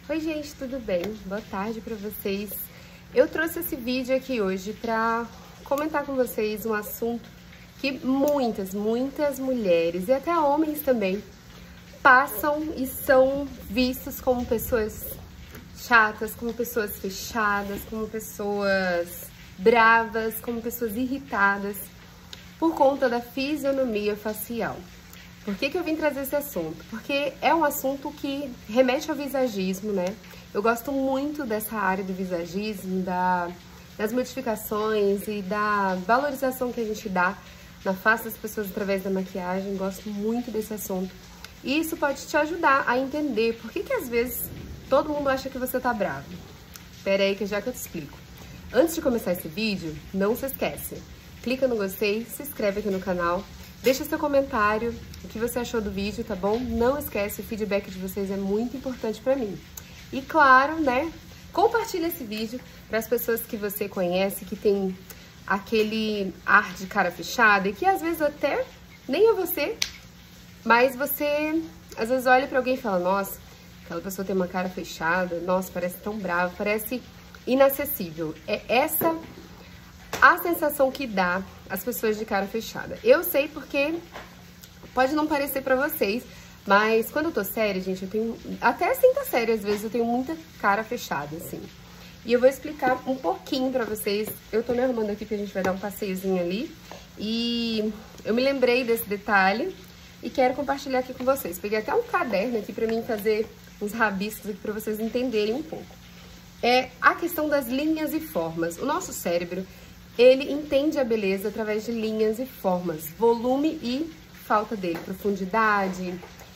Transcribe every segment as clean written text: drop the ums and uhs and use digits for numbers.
Oi gente, tudo bem? Boa tarde pra vocês. Eu trouxe esse vídeo aqui hoje pra comentar com vocês um assunto que muitas mulheres e até homens também passam e são vistos como pessoas chatas, como pessoas fechadas, como pessoas bravas, como pessoas irritadas por conta da fisionomia facial. Por que eu vim trazer esse assunto? Porque é um assunto que remete ao visagismo, né? Eu gosto muito dessa área do visagismo, das modificações e da valorização que a gente dá na face das pessoas através da maquiagem. Gosto muito desse assunto. E isso pode te ajudar a entender por que às vezes todo mundo acha que você tá bravo. Espera aí que já que eu te explico. Antes de começar esse vídeo, não se esquece. Clica no gostei, se inscreve aqui no canal. Deixa seu comentário, o que você achou do vídeo, tá bom? Não esquece, o feedback de vocês é muito importante pra mim. E claro, né, compartilha esse vídeo para as pessoas que você conhece, que tem aquele ar de cara fechada e que às vezes até nem é você, mas você às vezes olha pra alguém e fala, nossa, aquela pessoa tem uma cara fechada, nossa, parece tão brava, parece inacessível. É essa a sensação que dá as pessoas de cara fechada. Eu sei porque pode não parecer pra vocês, mas quando eu tô séria, gente, eu tenho... Até assim tá séria, às vezes eu tenho muita cara fechada, assim. E eu vou explicar um pouquinho pra vocês. Eu tô me arrumando aqui porque a gente vai dar um passeiozinho ali. E eu me lembrei desse detalhe e quero compartilhar aqui com vocês. Peguei até um caderno aqui pra mim fazer uns rabiscos aqui pra vocês entenderem um pouco. É a questão das linhas e formas. O nosso cérebro, ele entende a beleza através de linhas e formas, volume e falta dele, profundidade,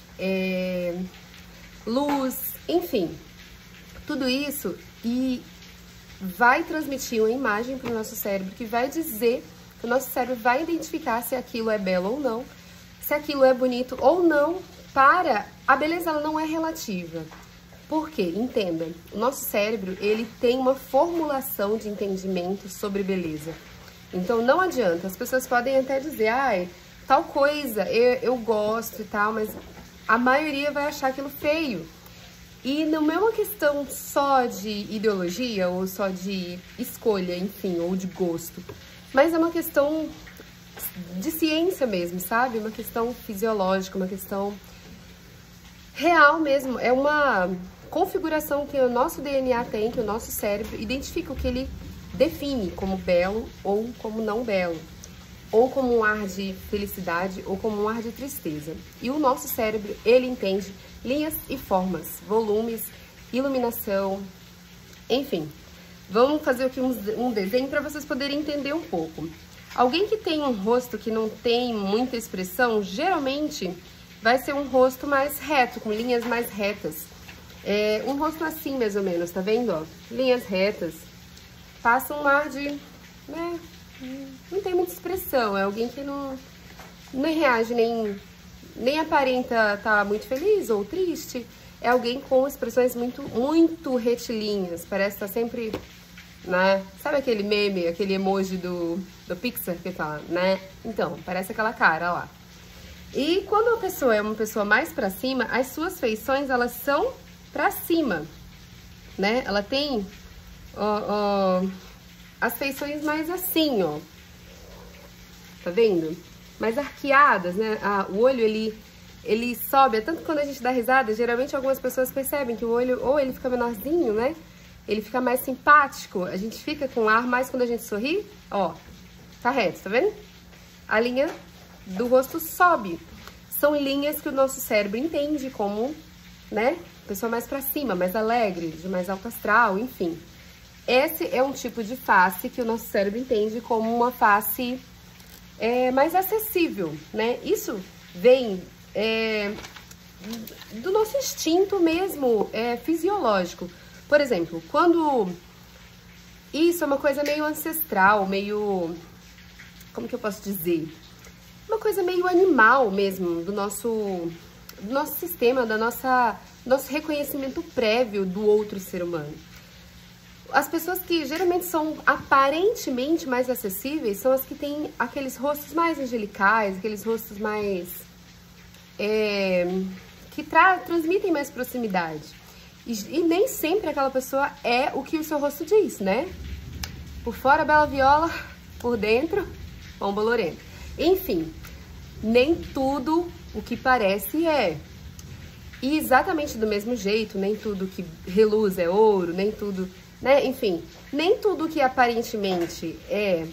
luz, enfim, tudo isso e vai transmitir uma imagem para o nosso cérebro que vai dizer, que o nosso cérebro vai identificar se aquilo é belo ou não, se aquilo é bonito ou não. Para a beleza, ela não é relativa. Por quê? Entenda, o nosso cérebro, ele tem uma formulação de entendimento sobre beleza. Então, não adianta, as pessoas podem até dizer, ai, tal coisa, eu gosto e tal, mas a maioria vai achar aquilo feio. E não é uma questão só de ideologia ou só de escolha, enfim, ou de gosto, mas é uma questão de ciência mesmo, sabe? Uma questão fisiológica, uma questão real mesmo, é uma configuração que o nosso DNA tem, que o nosso cérebro identifica o que ele define como belo ou como não belo, ou como um ar de felicidade ou como um ar de tristeza. E o nosso cérebro, ele entende linhas e formas, volumes, iluminação, enfim. Vamos fazer aqui um desenho para vocês poderem entender um pouco. Alguém que tem um rosto que não tem muita expressão, geralmente vai ser um rosto mais reto, com linhas mais retas. Um rosto assim, mais ou menos, tá vendo? Ó? Linhas retas. Passa um ar de... né? Não tem muita expressão. É alguém que não reage, nem aparenta estar muito feliz ou triste. É alguém com expressões muito retilíneas. Parece estar sempre... né? Sabe aquele meme, aquele emoji do Pixar que fala, né? Então, parece aquela cara lá. E quando a pessoa é uma pessoa mais pra cima, as suas feições, elas são pra cima, né? Ela tem as feições mais assim, ó. Tá vendo? Mais arqueadas, né? O olho, ele sobe. Tanto que quando a gente dá risada, geralmente algumas pessoas percebem que o olho, ou ele fica menorzinho, né? Ele fica mais simpático. A gente fica com ar mais quando a gente sorri, ó. Tá reto, tá vendo? A linha do rosto sobe. São linhas que o nosso cérebro entende como, né, pessoa mais pra cima, mais alegre, de mais alto astral, enfim. Esse é um tipo de face que o nosso cérebro entende como uma face mais acessível, né? Isso vem do nosso instinto mesmo, fisiológico. Por exemplo, quando... Isso é uma coisa meio ancestral, meio... Como que eu posso dizer? Uma coisa meio animal mesmo, do nosso sistema, nosso reconhecimento prévio do outro ser humano. As pessoas que geralmente são aparentemente mais acessíveis são as que têm aqueles rostos mais angelicais, aqueles rostos mais... que transmitem mais proximidade. E nem sempre aquela pessoa é o que o seu rosto diz, né? Por fora, bela viola, por dentro, pão bolorento. Enfim, nem tudo o que parece é. E exatamente do mesmo jeito, nem tudo que reluz é ouro, nem tudo, né? Enfim, nem tudo que aparentemente é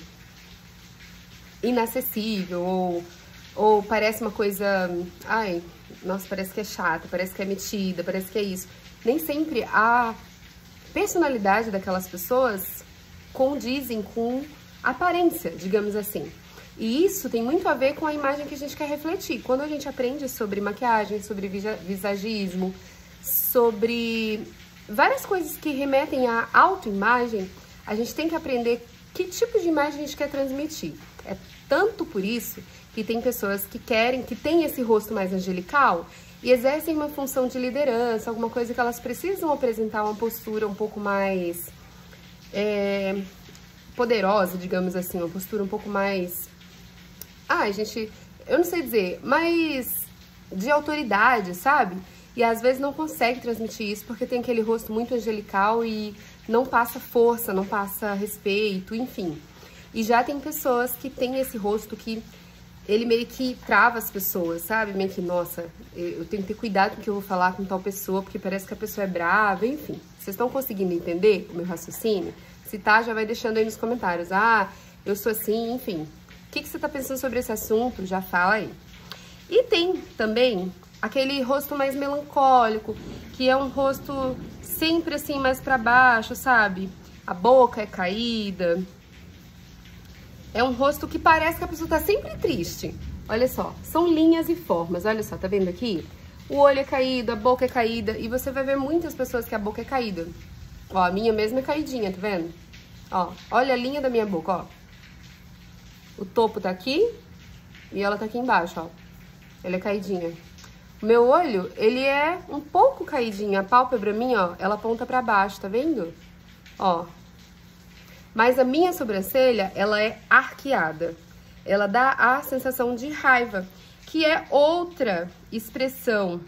inacessível ou parece uma coisa, ai, nossa, parece que é chata, parece que é metida, parece que é isso. Nem sempre a personalidade daquelas pessoas condizem com a aparência, digamos assim. E isso tem muito a ver com a imagem que a gente quer refletir. Quando a gente aprende sobre maquiagem, sobre visagismo, sobre várias coisas que remetem à autoimagem, a gente tem que aprender que tipo de imagem a gente quer transmitir. É tanto por isso que tem pessoas que querem, que têm esse rosto mais angelical e exercem uma função de liderança, alguma coisa que elas precisam apresentar uma postura um pouco mais poderosa, digamos assim, uma postura um pouco mais... gente, eu não sei dizer, mais de autoridade, sabe? E às vezes não consegue transmitir isso porque tem aquele rosto muito angelical e não passa força, não passa respeito, enfim. E já tem pessoas que têm esse rosto que ele meio que trava as pessoas, sabe? Meio que, nossa, eu tenho que ter cuidado com o que eu vou falar com tal pessoa, porque parece que a pessoa é brava, enfim. Vocês estão conseguindo entender o meu raciocínio? Se tá, já vai deixando aí nos comentários. Eu sou assim, enfim. O que você tá pensando sobre esse assunto? Já fala aí. E tem também aquele rosto mais melancólico, que é um rosto sempre assim, mais pra baixo, sabe? A boca é caída. É um rosto que parece que a pessoa tá sempre triste. Olha só, são linhas e formas. Olha só, tá vendo aqui? O olho é caído, a boca é caída. E você vai ver muitas pessoas que a boca é caída. Ó, a minha mesmo é caidinha, tá vendo? Ó, olha a linha da minha boca, ó. O topo tá aqui e ela tá aqui embaixo, ó. Ela é caidinha. O meu olho, ele é um pouco caidinho. A pálpebra minha, ó, ela aponta pra baixo, tá vendo? Ó. Mas a minha sobrancelha, ela é arqueada. Ela dá a sensação de raiva, que é outra expressão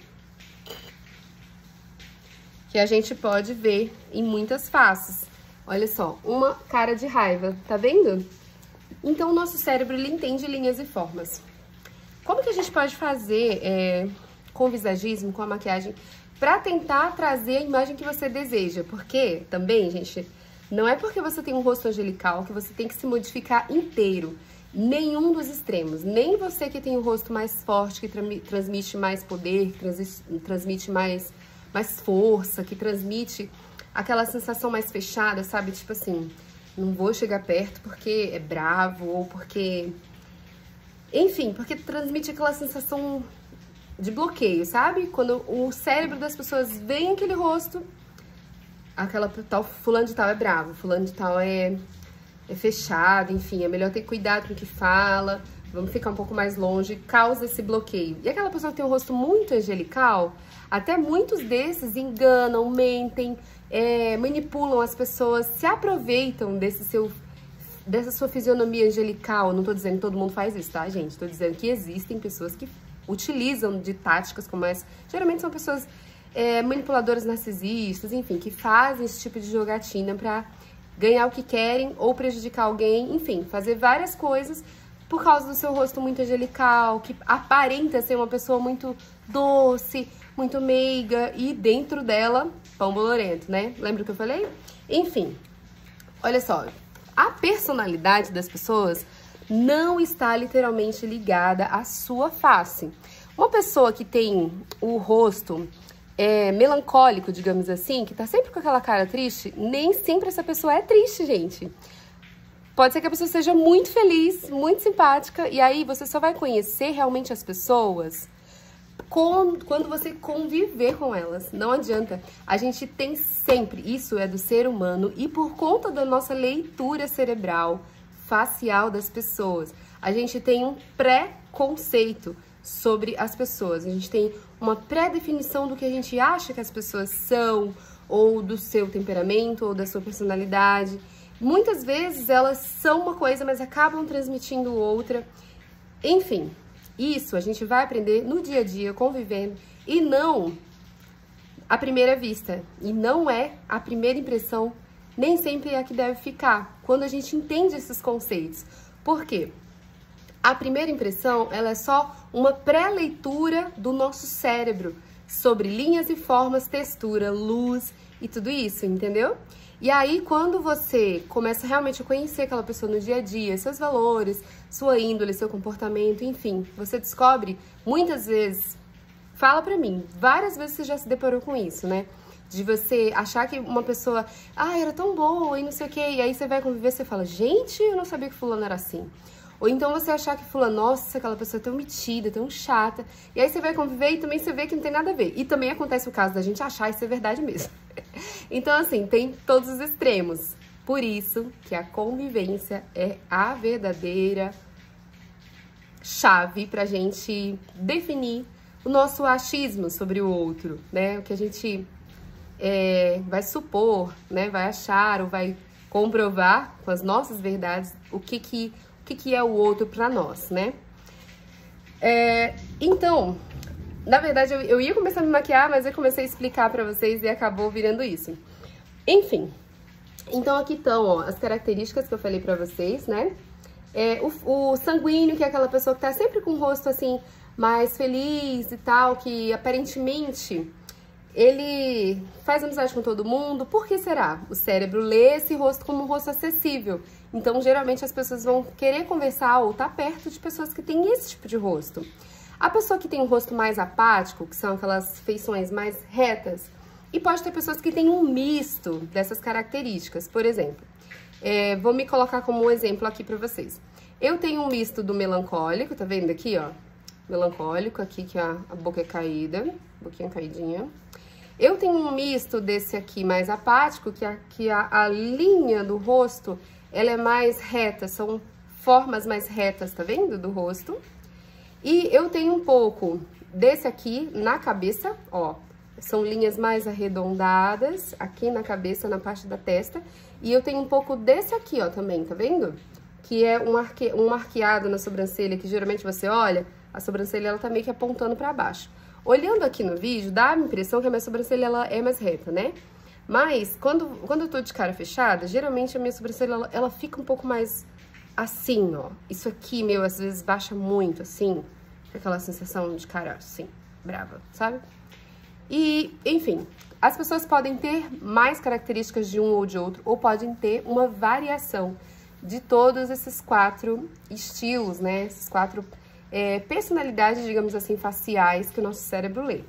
que a gente pode ver em muitas faces. Olha só, uma cara de raiva, tá vendo? Então, o nosso cérebro, ele entende linhas e formas. Como que a gente pode fazer com o visagismo, com a maquiagem, pra tentar trazer a imagem que você deseja? Porque, também, gente, não é porque você tem um rosto angelical que você tem que se modificar inteiro. Nenhum dos extremos. Nem você que tem um rosto mais forte, que transmite mais poder, que transmite mais força, que transmite aquela sensação mais fechada, sabe? Tipo assim, não vou chegar perto porque é bravo ou porque... Enfim, porque transmite aquela sensação de bloqueio, sabe? Quando o cérebro das pessoas vê aquele rosto, aquela tal, fulano de tal é bravo, fulano de tal é fechado, enfim, é melhor ter cuidado com o que fala, vamos ficar um pouco mais longe, causa esse bloqueio. E aquela pessoa que tem um rosto muito angelical, até muitos desses enganam, mentem, manipulam as pessoas, se aproveitam dessa sua fisionomia angelical. Não tô dizendo que todo mundo faz isso, tá, gente? Tô dizendo que existem pessoas que utilizam de táticas como essa. Geralmente são pessoas manipuladoras narcisistas, enfim, que fazem esse tipo de jogatina pra ganhar o que querem ou prejudicar alguém, enfim, fazer várias coisas por causa do seu rosto muito angelical, que aparenta ser uma pessoa muito doce, muito meiga, e dentro dela, pão bolorento, né? Lembra o que eu falei? Enfim, olha só, a personalidade das pessoas não está literalmente ligada à sua face. Uma pessoa que tem o rosto melancólico, digamos assim, que tá sempre com aquela cara triste, nem sempre essa pessoa é triste, gente. Pode ser que a pessoa seja muito feliz, muito simpática, e aí você só vai conhecer realmente as pessoas quando você conviver com elas. Não adianta. A gente tem sempre, isso é do ser humano, e por conta da nossa leitura cerebral, facial das pessoas, a gente tem um pré-conceito sobre as pessoas. A gente tem uma pré-definição do que a gente acha que as pessoas são, ou do seu temperamento, ou da sua personalidade. Muitas vezes elas são uma coisa, mas acabam transmitindo outra. Enfim, isso a gente vai aprender no dia a dia, convivendo, e não à primeira vista. E não é a primeira impressão, nem sempre é a que deve ficar, quando a gente entende esses conceitos. Por quê? A primeira impressão, ela é só uma pré-leitura do nosso cérebro sobre linhas e formas, textura, luz e tudo isso, entendeu? E aí, quando você começa realmente a conhecer aquela pessoa no dia a dia, seus valores, sua índole, seu comportamento, enfim, você descobre, muitas vezes, fala pra mim, várias vezes você já se deparou com isso, né? De você achar que uma pessoa, era tão boa e não sei o quê, e aí você vai conviver e você fala, gente, eu não sabia que fulano era assim. Ou então você achar que fulano, nossa, aquela pessoa é tão metida, tão chata, e aí você vai conviver e também você vê que não tem nada a ver. E também acontece o caso da gente achar isso é verdade mesmo. Então, assim, tem todos os extremos. Por isso que a convivência é a verdadeira chave pra gente definir o nosso achismo sobre o outro, né? O que a gente vai supor, né? Vai achar ou vai comprovar com as nossas verdades o que é o outro pra nós, né? Então, na verdade, eu ia começar a me maquiar, mas eu comecei a explicar pra vocês e acabou virando isso. Enfim, então aqui estão, ó, as características que eu falei pra vocês, né? O sanguíneo, que é aquela pessoa que tá sempre com o rosto, assim, mais feliz e tal, que aparentemente ele faz amizade com todo mundo. Por que será? O cérebro lê esse rosto como um rosto acessível. Então, geralmente, as pessoas vão querer conversar ou estar perto de pessoas que têm esse tipo de rosto. A pessoa que tem um rosto mais apático, que são aquelas feições mais retas, e pode ter pessoas que têm um misto dessas características. Por exemplo, vou me colocar como um exemplo aqui pra vocês. Eu tenho um misto do melancólico, tá vendo aqui, ó? Melancólico, aqui que a boca é caída, boquinha caidinha. Eu tenho um misto desse aqui mais apático, que a linha do rosto, ela é mais reta, são formas mais retas, tá vendo? Do rosto. E eu tenho um pouco desse aqui na cabeça, ó. São linhas mais arredondadas, aqui na cabeça, na parte da testa. E eu tenho um pouco desse aqui, ó, também, tá vendo? Que é um arqueado na sobrancelha, que geralmente você olha, a sobrancelha, ela tá meio que apontando pra baixo. Olhando aqui no vídeo, dá a impressão que a minha sobrancelha, ela é mais reta, né? Mas, quando eu tô de cara fechada, geralmente a minha sobrancelha, ela fica um pouco mais assim, ó. Isso aqui, meu, às vezes baixa muito, assim. Fica aquela sensação de cara, assim, brava, sabe? E, enfim, as pessoas podem ter mais características de um ou de outro, ou podem ter uma variação de todos esses 4 estilos, né? Esses 4 personalidades, digamos assim, faciais que o nosso cérebro lê.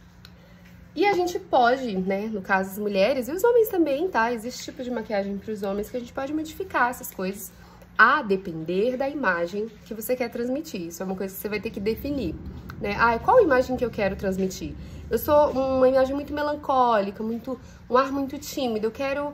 E a gente pode, né, no caso das mulheres, e os homens também, tá? Existe tipo de maquiagem para os homens que a gente pode modificar essas coisas a depender da imagem que você quer transmitir. Isso é uma coisa que você vai ter que definir, né? Qual imagem que eu quero transmitir? Eu sou uma imagem muito melancólica, um ar muito tímido, eu quero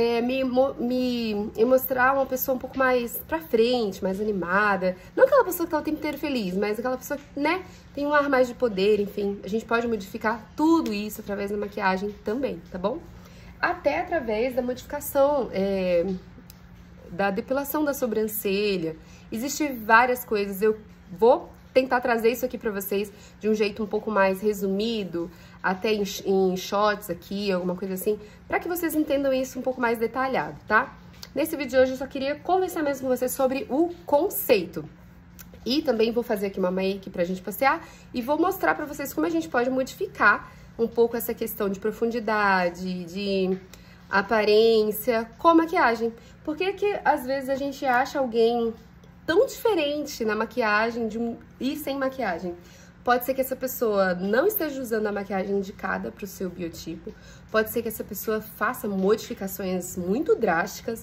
me mostrar uma pessoa um pouco mais pra frente, mais animada. Não aquela pessoa que tá o tempo inteiro feliz, mas aquela pessoa que, né, tem um ar mais de poder, enfim. A gente pode modificar tudo isso através da maquiagem também, tá bom? Até através da modificação, da depilação da sobrancelha. Existem várias coisas, eu vou tentar trazer isso aqui pra vocês de um jeito um pouco mais resumido, até em shots aqui, alguma coisa assim, pra que vocês entendam isso um pouco mais detalhado, tá? Nesse vídeo de hoje eu só queria conversar mesmo com vocês sobre o conceito. E também vou fazer aqui uma make pra gente passear e vou mostrar pra vocês como a gente pode modificar um pouco essa questão de profundidade, de aparência com maquiagem. Por que que às vezes a gente acha alguém tão diferente na maquiagem e sem maquiagem? Pode ser que essa pessoa não esteja usando a maquiagem indicada para o seu biotipo, pode ser que essa pessoa faça modificações muito drásticas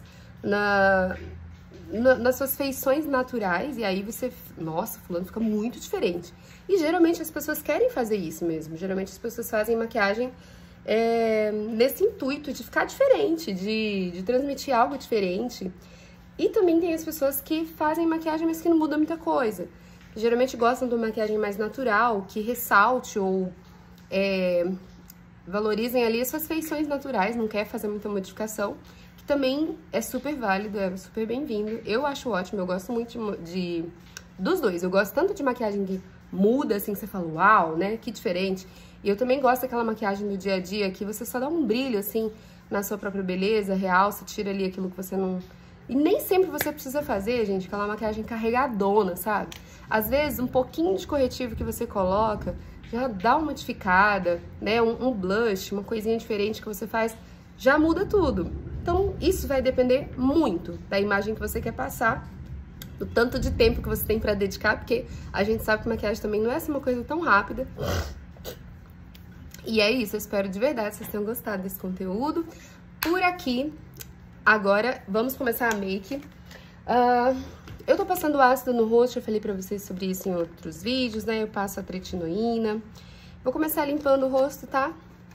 nas suas feições naturais, e aí você, nossa, fulano fica muito diferente. E geralmente as pessoas querem fazer isso mesmo, geralmente as pessoas fazem maquiagem nesse intuito de ficar diferente, de transmitir algo diferente. E também tem as pessoas que fazem maquiagem, mas que não muda muita coisa. Geralmente gostam de uma maquiagem mais natural, que ressalte ou valorizem ali as suas feições naturais, não quer fazer muita modificação, que também é super válido, é super bem-vindo. Eu acho ótimo, eu gosto muito dos dois. Eu gosto tanto de maquiagem que muda, assim, que você fala, uau, né? Que diferente. E eu também gosto daquela maquiagem do dia a dia, que você só dá um brilho, assim, na sua própria beleza, realça, tira ali aquilo que você não... E nem sempre você precisa fazer, gente, aquela maquiagem carregadona, sabe? Às vezes, um pouquinho de corretivo que você coloca já dá uma modificada, né? Um blush, uma coisinha diferente que você faz, já muda tudo. Então, isso vai depender muito da imagem que você quer passar, do tanto de tempo que você tem pra dedicar, porque a gente sabe que maquiagem também não é assim uma coisa tão rápida. E é isso, eu espero de verdade que vocês tenham gostado desse conteúdo. Por aqui, agora, vamos começar a make. Eu tô passando ácido no rosto, eu falei pra vocês sobre isso em outros vídeos, né? Eu passo a tretinoína. Vou começar limpando o rosto, tá?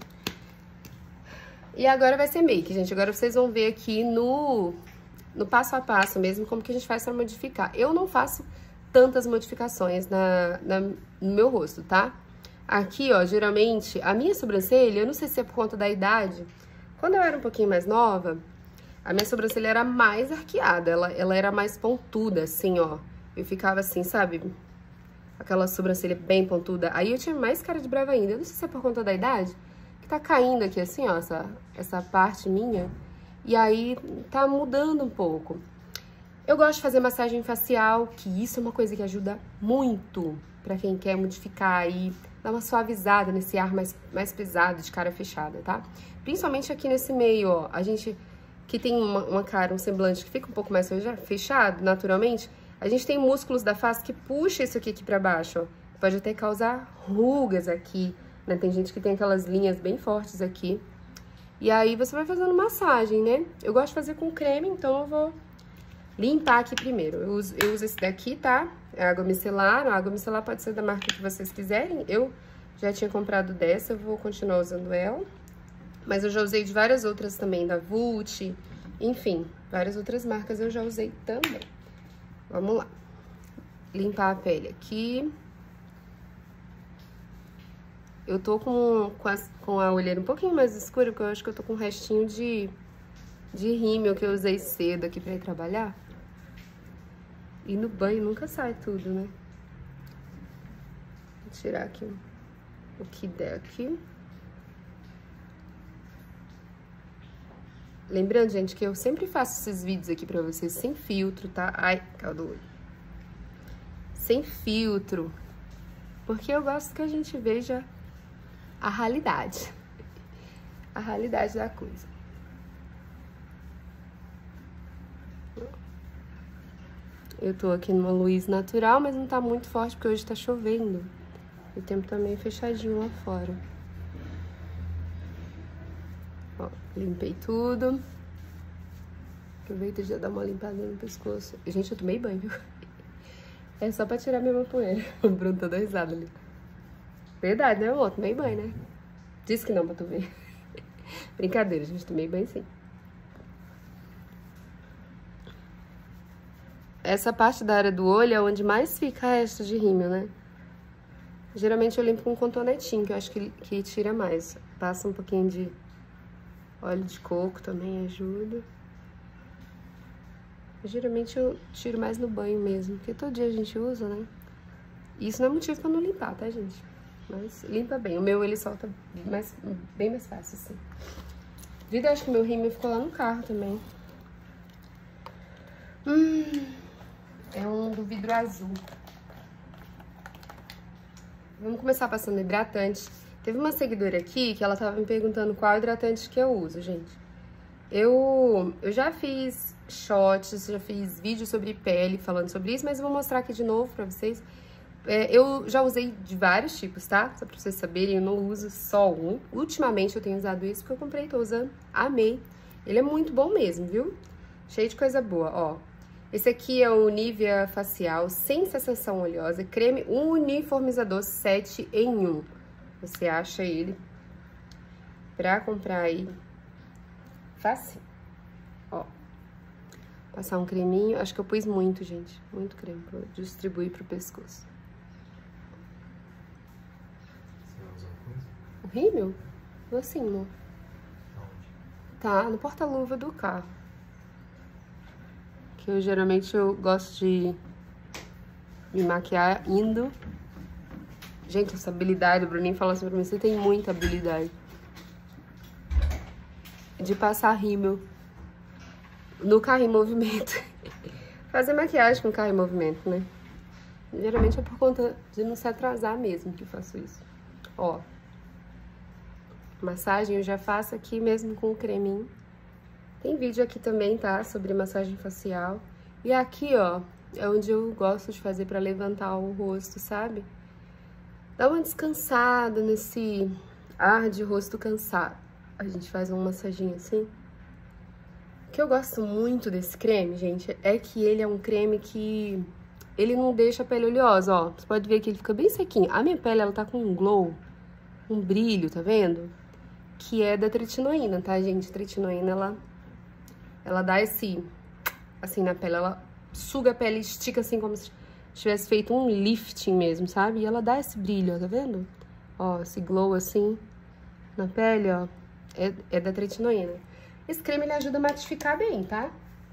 E agora vai ser make, gente. Agora vocês vão ver aqui no passo a passo mesmo, como que a gente faz pra modificar. Eu não faço tantas modificações no meu rosto, tá? Aqui, ó, geralmente, a minha sobrancelha, eu não sei se é por conta da idade, quando eu era um pouquinho mais nova, a minha sobrancelha era mais arqueada, ela era mais pontuda, assim, ó. Eu ficava assim, sabe? Aquela sobrancelha bem pontuda. Aí eu tinha mais cara de brava ainda. Eu não sei se é por conta da idade, que tá caindo aqui, assim, ó, essa parte minha. E aí tá mudando um pouco. Eu gosto de fazer massagem facial, que isso é uma coisa que ajuda muito pra quem quer modificar aí, dar uma suavizada nesse ar mais pesado de cara fechada, tá? Principalmente aqui nesse meio, ó, a gente que tem uma cara, um semblante que fica um pouco mais fechado, naturalmente, a gente tem músculos da face que puxa isso aqui pra baixo, ó. Pode até causar rugas aqui, né? Tem gente que tem aquelas linhas bem fortes aqui. E aí você vai fazendo massagem, né? Eu gosto de fazer com creme, então eu vou limpar aqui primeiro. Eu uso esse daqui, tá? É água micelar. A água micelar pode ser da marca que vocês quiserem. Eu já tinha comprado dessa, eu vou continuar usando ela. Mas eu já usei de várias outras também, da Vult, enfim, várias outras marcas eu já usei também. Vamos lá. Limpar a pele aqui. Eu tô com a olheira um pouquinho mais escura, porque eu acho que eu tô com um restinho de rímel que eu usei cedo aqui pra ir trabalhar. E no banho nunca sai tudo, né? Vou tirar aqui o que der aqui. Lembrando, gente, que eu sempre faço esses vídeos aqui pra vocês sem filtro, tá? Ai, caiu do olho. Sem filtro. Porque eu gosto que a gente veja a realidade. A realidade da coisa. Eu tô aqui numa luz natural, mas não tá muito forte, porque hoje tá chovendo. E o tempo tá meio fechadinho lá fora. Ó, limpei tudo. Aproveita e já dar uma limpada no pescoço. Gente, eu tomei banho, viu? É só pra tirar minha poeira. O Bruno tá dando risada ali. Verdade, né, amor? Tomei banho, né? Disse que não pra tu ver. Brincadeira, gente. Tomei banho sim. Essa parte da área do olho é onde mais fica resto de rímel, né? Geralmente eu limpo com cotonetinho, que eu acho que tira mais. Passa um pouquinho de óleo de coco também ajuda. Geralmente eu tiro mais no banho mesmo, porque todo dia a gente usa, né? Isso não é motivo pra não limpar, tá, gente? Mas limpa bem. O meu, ele solta bem mais fácil, assim. Vida, eu acho que meu rímel ficou lá no carro também. É um do vidro azul. Vamos começar passando hidratante. Teve uma seguidora aqui que ela tava me perguntando qual hidratante que eu uso, gente. Eu já fiz shots, já fiz vídeo sobre pele falando sobre isso, mas eu vou mostrar aqui de novo pra vocês. Eu já usei de vários tipos, tá? Só pra vocês saberem, eu não uso só um. Ultimamente eu tenho usado esse porque eu comprei, tô usando, amei. Ele é muito bom mesmo, viu? Cheio de coisa boa, ó. Esse aqui é o Nivea Facial Sem Sensação Oleosa, creme uniformizador 7 em 1. Você acha ele pra comprar aí fácil. Ó, passar um creminho, acho que eu pus muito, gente, muito creme, pra distribuir pro pescoço. O rímel? Assim, amor. Tá no porta-luva do carro. Que eu geralmente gosto de me maquiar indo Gente, essa habilidade, o Bruninho falou assim pra mim, você tem muita habilidade de passar rímel no carro em movimento. Fazer maquiagem com carro em movimento, né? Geralmente é por conta de não se atrasar mesmo que eu faço isso. Ó, massagem eu já faço aqui mesmo com o creminho. Tem vídeo aqui também, tá? Sobre massagem facial. E aqui, ó, é onde eu gosto de fazer pra levantar o rosto, sabe? Dá uma descansada nesse ar de rosto cansado. A gente faz uma massaginha assim. O que eu gosto muito desse creme, gente, é que ele é um creme que ele não deixa a pele oleosa, ó. Você pode ver que ele fica bem sequinho. A minha pele, ela tá com um glow, um brilho, tá vendo? Que é da tretinoína, tá, gente? A tretinoína, ela dá esse, assim, na pele, ela suga a pele, estica assim como se tivesse feito um lifting mesmo, sabe? E ela dá esse brilho, ó, tá vendo? Ó, esse glow assim na pele, ó, é da tretinoína. Esse creme, ele ajuda a matificar bem, tá?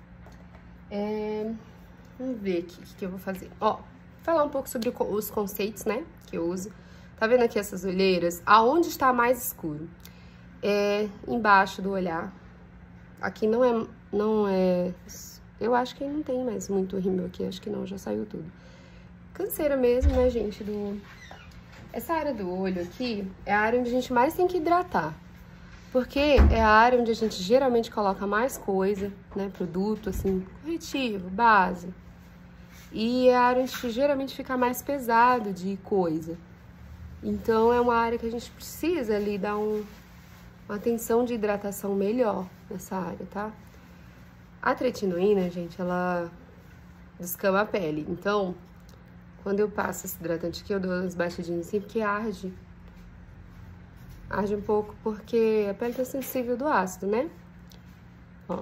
Vamos ver aqui o que eu vou fazer. Ó, falar um pouco sobre os conceitos, né, que eu uso. Tá vendo aqui essas olheiras? Aonde está mais escuro? É embaixo do olhar. Aqui não é... Eu acho que não tem mais muito rímel aqui, acho que não, já saiu tudo. Canseira mesmo, né, gente, Essa área do olho aqui é a área onde a gente mais tem que hidratar. Porque é a área onde a gente geralmente coloca mais coisa, né, produto, assim, corretivo, base. E é a área onde geralmente fica mais pesado de coisa. Então, é uma área que a gente precisa ali dar uma atenção de hidratação melhor nessa área, tá? A tretinoína, gente, ela descama a pele. Então, quando eu passo esse hidratante aqui, eu dou umas batidinhas assim, porque arde. Arde um pouco porque a pele tá sensível do ácido, né? Ó.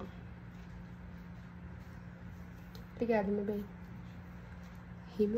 Obrigada, meu bem. Rímel.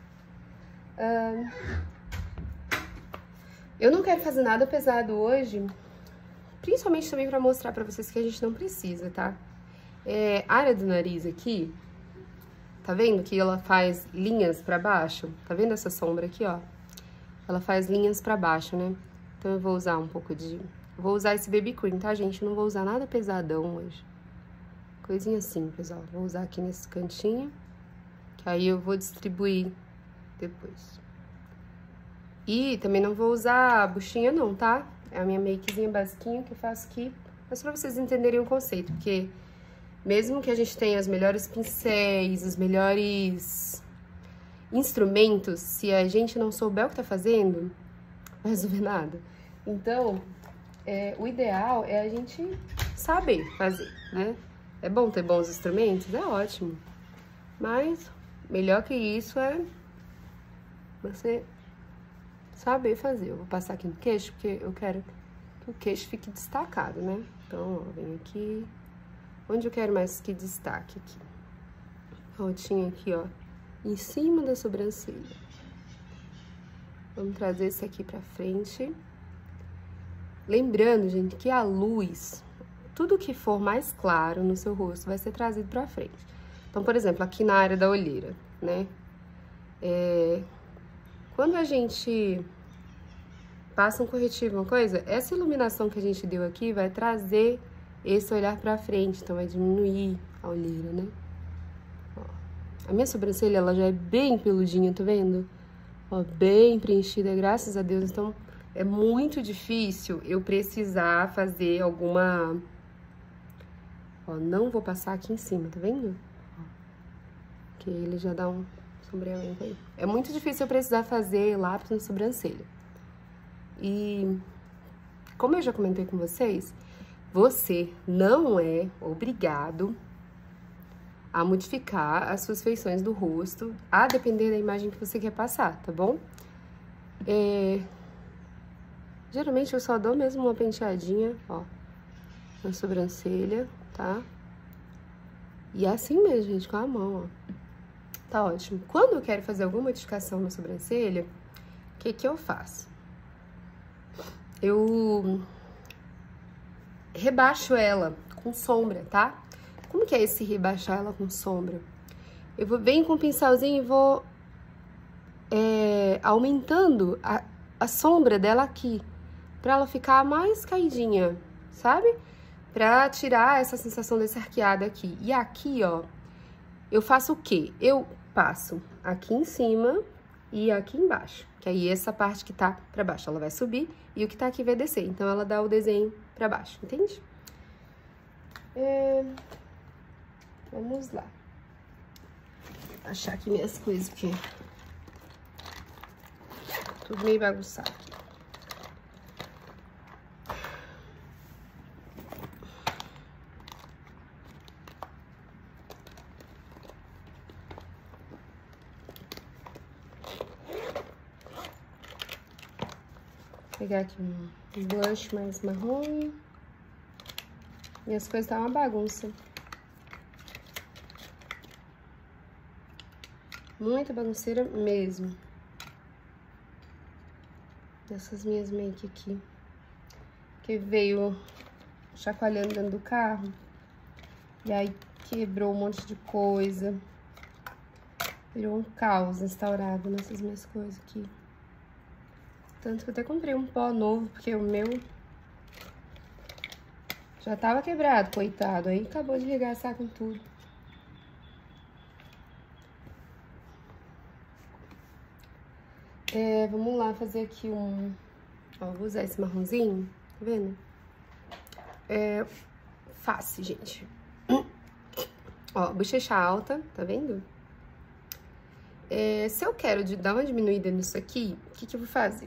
Eu não quero fazer nada pesado hoje, principalmente também pra mostrar pra vocês que a gente não precisa, tá? A área do nariz aqui, tá vendo que ela faz linhas pra baixo? Tá vendo essa sombra aqui, ó? Ela faz linhas pra baixo, né? Então, eu vou usar um pouco de... Vou usar esse BB Cream, tá, gente? Não vou usar nada pesadão hoje. Coisinha simples, ó. Vou usar aqui nesse cantinho, que aí eu vou distribuir depois. E também não vou usar a buchinha, não, tá? É a minha makezinha basiquinha que eu faço aqui. Mas pra vocês entenderem o conceito, porque mesmo que a gente tenha os melhores pincéis, os melhores instrumentos, se a gente não souber o que tá fazendo, não vai resolver nada. Então, o ideal é a gente saber fazer, né? É bom ter bons instrumentos? É ótimo. Mas, melhor que isso é você saber fazer. Eu vou passar aqui no queixo, porque eu quero que o queixo fique destacado, né? Então, ó, vem aqui. Onde eu quero mais que destaque aqui? Rotinha aqui, ó, em cima da sobrancelha. Vamos trazer esse aqui pra frente. Lembrando, gente, que a luz, tudo que for mais claro no seu rosto vai ser trazido pra frente. Então, por exemplo, aqui na área da olheira, né? Quando a gente passa um corretivo, uma coisa, essa iluminação que a gente deu aqui vai trazer esse olhar pra frente, então vai diminuir a olheira, né? Ó, a minha sobrancelha, ela já é bem peludinha, tá vendo? Ó, bem preenchida, graças a Deus. Então, é muito difícil eu precisar fazer alguma... Ó, não vou passar aqui em cima, tá vendo? Ó, que ele já dá um sombreamento aí. É muito difícil eu precisar fazer lápis na sobrancelha. E, como eu já comentei com vocês, você não é obrigado a modificar as suas feições do rosto, a depender da imagem que você quer passar, tá bom? Geralmente eu só dou mesmo uma penteadinha, ó, na sobrancelha, tá? E assim mesmo, gente, com a mão, ó. Tá ótimo. Quando eu quero fazer alguma modificação na sobrancelha, o que que eu faço? Eu rebaixo ela com sombra, tá? Como que é esse rebaixar ela com sombra? Eu venho com o pincelzinho e vou aumentando a sombra dela aqui, pra ela ficar mais caidinha, sabe? Pra tirar essa sensação desse arqueado aqui. E aqui, ó, eu faço o quê? Eu passo aqui em cima e aqui embaixo. Que aí essa parte que tá pra baixo, ela vai subir e o que tá aqui vai descer. Então, ela dá o desenho pra baixo, entende? Vamos lá. Achar aqui minhas coisas, porque tudo meio bagunçado. Vou pegar aqui um blush mais marrom. Minhas coisas tá uma bagunça. Muita bagunceira mesmo. Essas minhas make aqui. Que veio chacoalhando dentro do carro. E aí quebrou um monte de coisa. Virou um caos instaurado nessas minhas coisas aqui. Tanto que eu até comprei um pó novo, porque o meu já tava quebrado, coitado. Aí acabou de regaçar com tudo. Vamos lá fazer aqui um... Ó, vou usar esse marronzinho, tá vendo? Face, gente. Ó, bochecha alta, tá vendo? Se eu quero dar uma diminuída nisso aqui, o que eu vou fazer?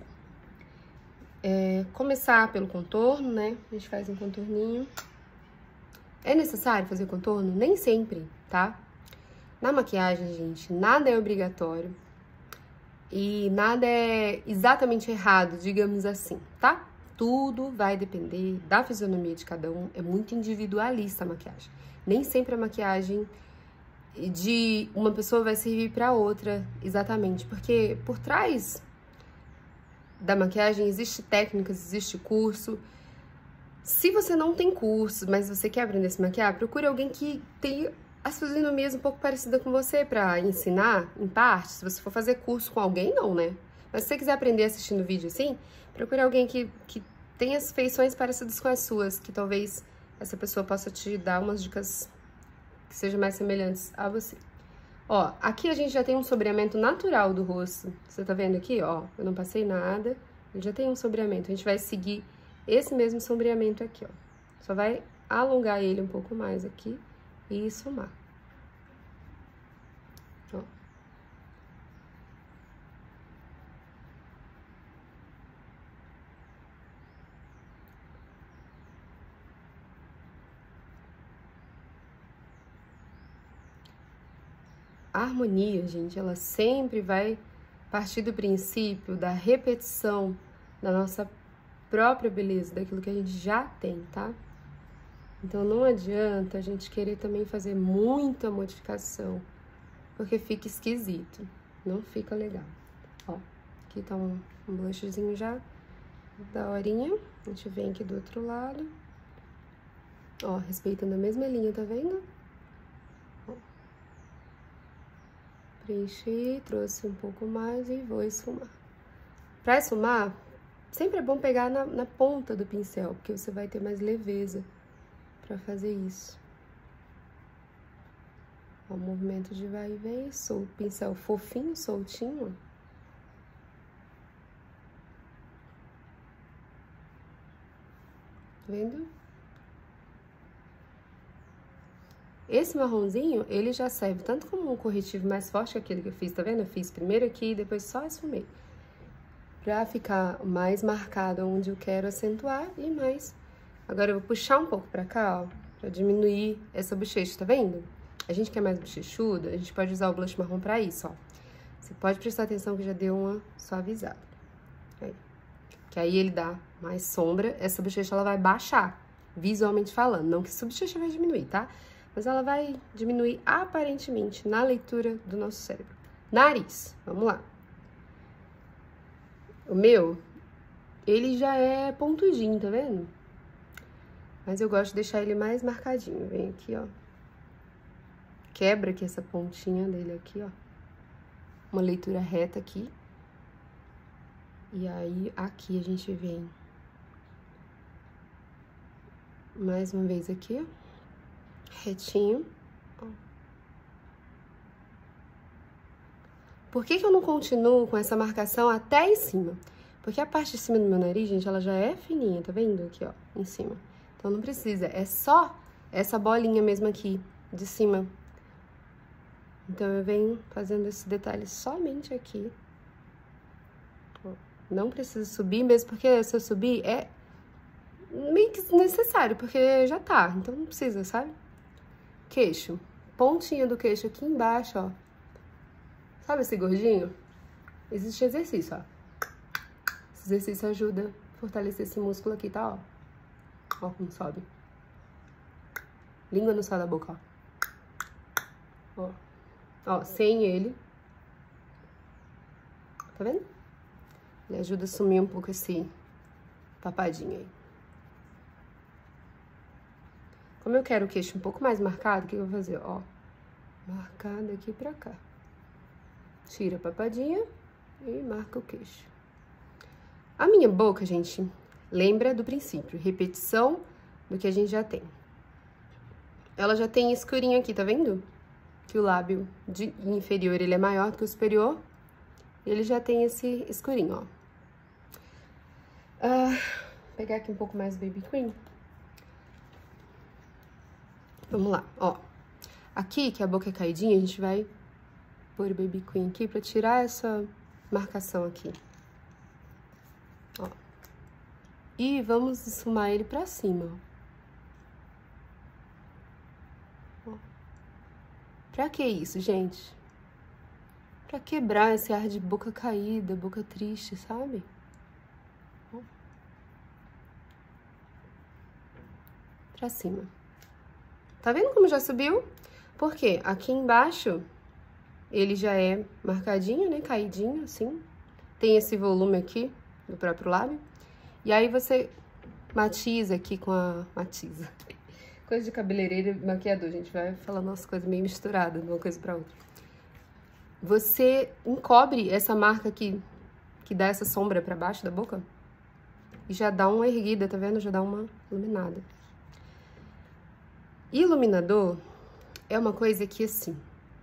Começar pelo contorno, né? A gente faz um contorninho. É necessário fazer contorno? Nem sempre, tá? Na maquiagem, gente, nada é obrigatório. E nada é exatamente errado, digamos assim, tá? Tudo vai depender da fisionomia de cada um. É muito individualista a maquiagem. Nem sempre a maquiagem de uma pessoa vai servir pra outra, exatamente. Porque por trás da maquiagem existe técnicas, existe curso. Se você não tem curso, mas você quer aprender a se maquiar, procure alguém que tenha as fisionomias um pouco parecidas com você pra ensinar, em parte. Se você for fazer curso com alguém, não, né? Mas se você quiser aprender assistindo vídeo assim, procure alguém que tenha as feições parecidas com as suas, que talvez essa pessoa possa te dar umas dicas que sejam mais semelhantes a você. Ó, aqui a gente já tem um sombreamento natural do rosto. Você tá vendo aqui, ó? Eu não passei nada. Ele já tem um sombreamento. A gente vai seguir esse mesmo sombreamento aqui, ó. Só vai alongar ele um pouco mais aqui e esfumar. Ó. A harmonia, gente, ela sempre vai partir do princípio da repetição da nossa própria beleza, daquilo que a gente já tem, tá? Então, não adianta a gente querer também fazer muita modificação, porque fica esquisito, não fica legal. Ó, aqui tá um blushzinho já daorinha. A gente vem aqui do outro lado. Ó, respeitando a mesma linha, tá vendo? Ó. Preenchi, trouxe um pouco mais e vou esfumar. Pra esfumar, sempre é bom pegar na ponta do pincel, porque você vai ter mais leveza pra fazer isso. Ó, o movimento de vai e vem, o pincel fofinho, soltinho, ó. Tá vendo? Esse marronzinho, ele já serve tanto como um corretivo mais forte que aquele que eu fiz, tá vendo? Eu fiz primeiro aqui e depois só esfumei. Pra ficar mais marcado onde eu quero acentuar e mais. Agora eu vou puxar um pouco pra cá, ó, pra diminuir essa bochecha, tá vendo? A gente que é mais bochechuda, a gente pode usar o blush marrom pra isso, ó. Você pode prestar atenção que já deu uma suavizada. Aí. Que aí ele dá mais sombra, essa bochecha ela vai baixar, visualmente falando. Não que essa bochecha vai diminuir, tá? Mas ela vai diminuir aparentemente na leitura do nosso cérebro. Nariz, vamos lá. O meu, ele já é pontudinho, tá vendo? Mas eu gosto de deixar ele mais marcadinho. Vem aqui, ó. Quebra aqui essa pontinha dele aqui, ó. Uma leitura reta aqui. E aí, aqui a gente vem mais uma vez aqui, retinho. Por que que eu não continuo com essa marcação até em cima? Porque a parte de cima do meu nariz, gente, ela já é fininha, tá vendo? Aqui, ó, em cima. Então não precisa, é só essa bolinha mesmo aqui, de cima. Então eu venho fazendo esse detalhe somente aqui. Não precisa subir, mesmo porque se eu subir é meio que necessário, porque já tá, então não precisa, sabe? Queixo, pontinha do queixo aqui embaixo, ó. Sabe esse gordinho? Existe exercício, ó. Esse exercício ajuda a fortalecer esse músculo aqui, tá, ó. Ó como sobe. Língua no céu da boca, ó. Ó, sem ele. Tá vendo? Ele ajuda a sumir um pouco esse papadinho aí. Como eu quero o queixo um pouco mais marcado, o que eu vou fazer? Ó, marcado aqui pra cá. Tira a papadinha e marca o queixo. A minha boca, gente, lembra do princípio. Repetição do que a gente já tem. Ela já tem escurinho aqui, tá vendo? Que o lábio inferior, ele é maior do que o superior. E ele já tem esse escurinho, ó. Vou pegar aqui um pouco mais Baby Cream. Vamos lá, ó. Aqui, que a boca é caidinha, a gente vai pôr o Baby Cream aqui pra tirar essa marcação aqui. Ó. E vamos esfumar ele pra cima, ó. Pra que isso, gente? Pra quebrar esse ar de boca caída, boca triste, sabe? Ó. Pra cima. Tá vendo como já subiu? Porque aqui embaixo ele já é marcadinho, né? Caidinho, assim. Tem esse volume aqui do próprio lábio. E aí você matiza aqui com a... Matiza. Coisa de cabeleireiro e maquiador, gente. Vai falando umas coisas meio misturadas de uma coisa pra outra. Você encobre essa marca aqui, que dá essa sombra pra baixo da boca. E já dá uma erguida, tá vendo? Já dá uma iluminada. Iluminador é uma coisa que, assim,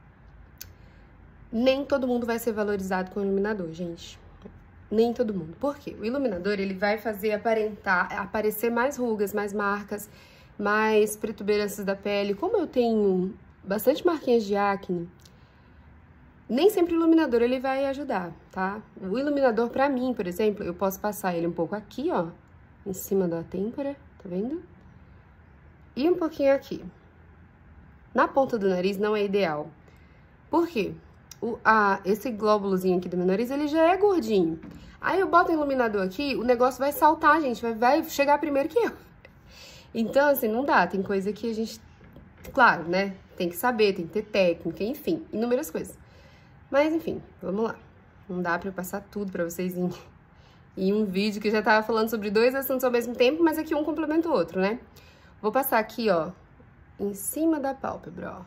nem todo mundo vai ser valorizado com iluminador, gente. Nem todo mundo. Por quê? O iluminador, ele vai fazer aparecer mais rugas, mais marcas, mais protuberâncias da pele. Como eu tenho bastante marquinhas de acne, nem sempre o iluminador ele vai ajudar, tá? O iluminador, pra mim, por exemplo, eu posso passar ele um pouco aqui, ó, em cima da têmpora, tá vendo? E um pouquinho aqui. Na ponta do nariz não é ideal. Por quê? Esse glóbulozinho aqui do meu nariz, ele já é gordinho. Aí eu boto o iluminador aqui, o negócio vai saltar, gente. Vai chegar primeiro que eu. Então, assim, não dá. Tem coisa que a gente... Claro, né? Tem que saber, tem que ter técnica, enfim. Inúmeras coisas. Mas, enfim, vamos lá. Não dá pra eu passar tudo pra vocês em um vídeo que já tava falando sobre 2 assuntos ao mesmo tempo, mas aqui um complementa o outro, né? Vou passar aqui, ó, em cima da pálpebra,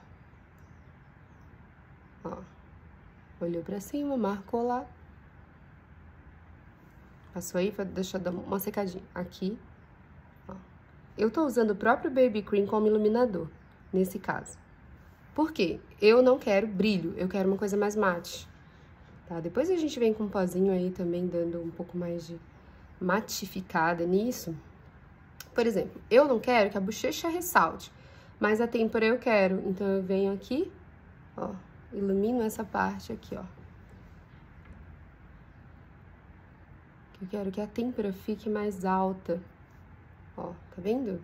ó. Olhou pra cima, marcou lá. Passou aí, deixa eu dar uma secadinha. Aqui, ó. Eu tô usando o próprio Baby Cream como iluminador, nesse caso. Por quê? Eu não quero brilho, eu quero uma coisa mais mate. Tá? Depois a gente vem com um pozinho aí também, dando um pouco mais de matificada nisso. Por exemplo, eu não quero que a bochecha ressalte, mas a têmpora eu quero. Então, eu venho aqui, ó, ilumino essa parte aqui, ó. Eu quero que a têmpora fique mais alta. Ó, tá vendo?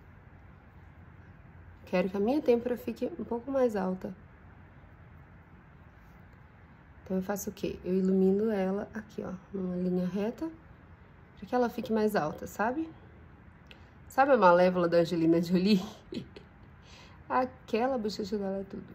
Quero que a minha têmpora fique um pouco mais alta. Então, eu faço o quê? Eu ilumino ela aqui, ó, numa linha reta, para que ela fique mais alta, sabe? Sabe a Malévola da Angelina Jolie? Aquela bochecha dela é tudo.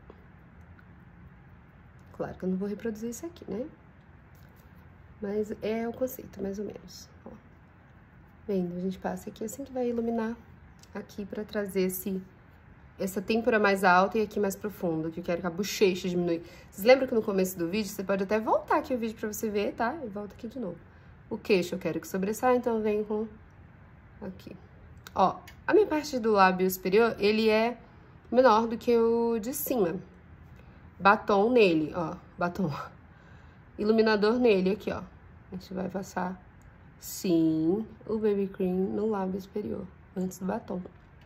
Claro que eu não vou reproduzir isso aqui, né? Mas é o conceito, mais ou menos. Ó. Vendo? A gente passa aqui assim que vai iluminar aqui pra trazer essa têmpora mais alta e aqui mais profunda, que eu quero que a bochecha diminua. Vocês lembram que no começo do vídeo, você pode até voltar aqui o vídeo pra você ver, tá? E volta aqui de novo. O queixo eu quero que sobressaia, então eu venho com aqui. Ó, a minha parte do lábio superior, ele é menor do que o de cima. Batom nele, ó, batom. Iluminador nele, aqui, ó. A gente vai passar, sim, o BB Cream no lábio superior, antes do batom.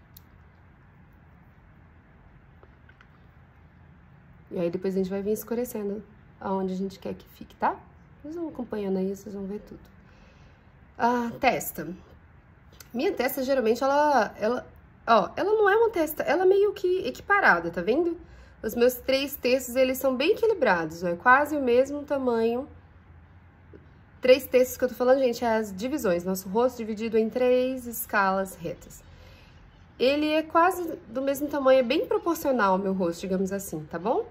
E aí depois a gente vai vir escurecendo aonde a gente quer que fique, tá? Vocês vão acompanhando aí, vocês vão ver tudo. A testa. Minha testa, geralmente, ela não é uma testa, ela é meio que equiparada, tá vendo? Os meus 3 terços, eles são bem equilibrados, ó, é quase o mesmo tamanho. 3 terços que eu tô falando, gente, é as divisões, nosso rosto dividido em 3 escalas retas. Ele é quase do mesmo tamanho, é bem proporcional ao meu rosto, digamos assim, tá bom?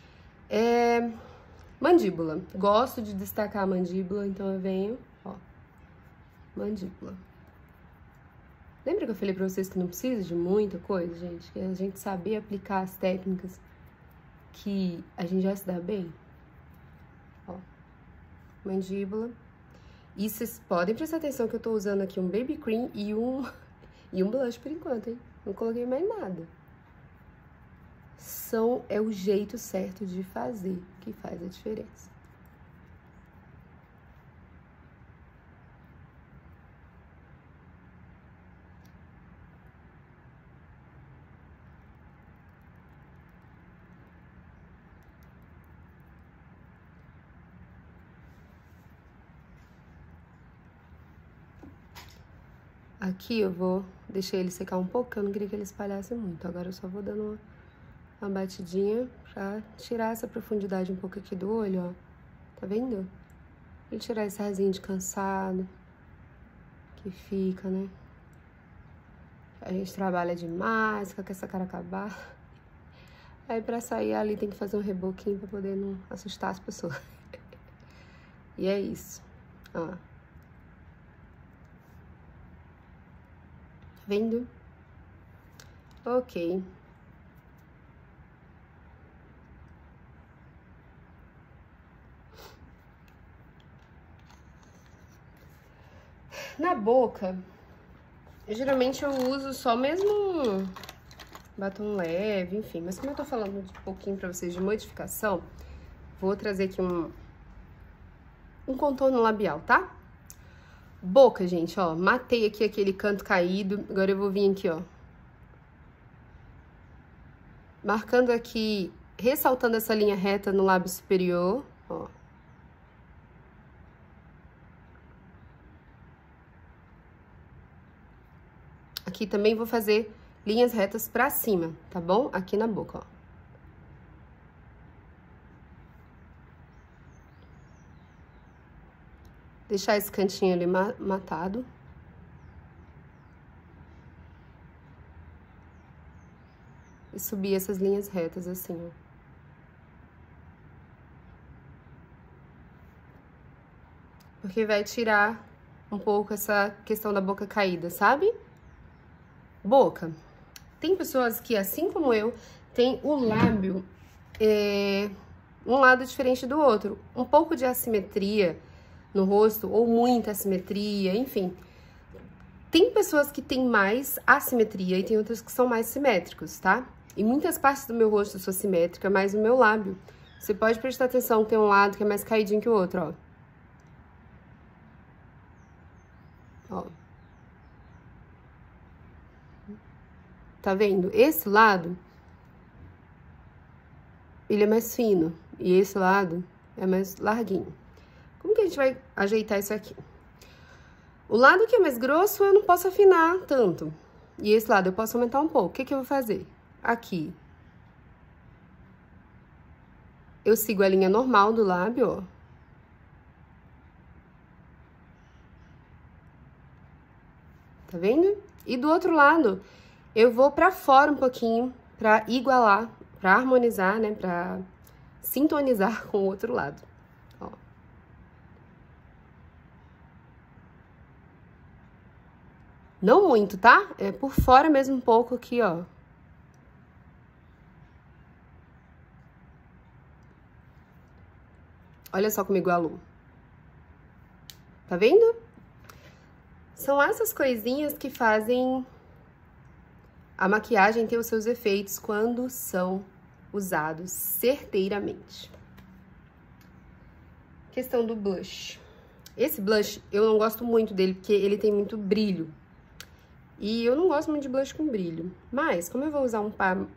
Mandíbula. Gosto de destacar a mandíbula, então eu venho, ó, mandíbula. Lembra que eu falei pra vocês que não precisa de muita coisa, gente? Que a gente saber aplicar as técnicas que a gente já se dá bem? Ó, mandíbula. E vocês podem prestar atenção que eu tô usando aqui um BB Cream e um blush por enquanto, hein? Não coloquei mais nada. É o jeito certo de fazer que faz a diferença. Aqui eu vou deixar ele secar um pouco, porque eu não queria que ele espalhasse muito. Agora eu só vou dando uma batidinha pra tirar essa profundidade um pouco aqui do olho, ó. Tá vendo? E tirar esse arzinho de cansado que fica, né? A gente trabalha demais, fica com essa cara acabar. Aí pra sair ali tem que fazer um reboquinho pra poder não assustar as pessoas. E é isso, ó. Vendo? Ok. Na boca, geralmente eu uso só mesmo batom leve, enfim. Mas como eu tô falando um pouquinho pra vocês de modificação, vou trazer aqui um contorno labial, tá? Boca, gente, ó, matei aqui aquele canto caído, agora eu vou vir aqui, ó. Marcando aqui, ressaltando essa linha reta no lábio superior, ó. Aqui também vou fazer linhas retas pra cima, tá bom? Aqui na boca, ó. Deixar esse cantinho ali matado. E subir essas linhas retas assim, ó. Porque vai tirar um pouco essa questão da boca caída, sabe? Boca. Tem pessoas que, assim como eu, tem o lábio um lado diferente do outro. Um pouco de assimetria no rosto, ou muita assimetria, enfim. Tem pessoas que têm mais assimetria e tem outras que são mais simétricos, tá? E muitas partes do meu rosto eu sou simétrica, mas o meu lábio, você pode prestar atenção, tem um lado que é mais caidinho que o outro, ó. Ó. Tá vendo? Esse lado, ele é mais fino, e esse lado é mais larguinho. Como que a gente vai ajeitar isso aqui? O lado que é mais grosso eu não posso afinar tanto. E esse lado eu posso aumentar um pouco. O que que eu vou fazer? Aqui. Eu sigo a linha normal do lábio, ó. Tá vendo? E do outro lado, eu vou pra fora um pouquinho, pra igualar, pra harmonizar, né? Pra sintonizar com o outro lado. Ó. Não muito, tá? É por fora mesmo um pouco aqui, ó. Olha só como igualou. Tá vendo? São essas coisinhas que fazem a maquiagem ter os seus efeitos quando são usados certeiramente. Questão do blush. Esse blush, eu não gosto muito dele, porque ele tem muito brilho. E eu não gosto muito de blush com brilho. Mas, como eu vou usar um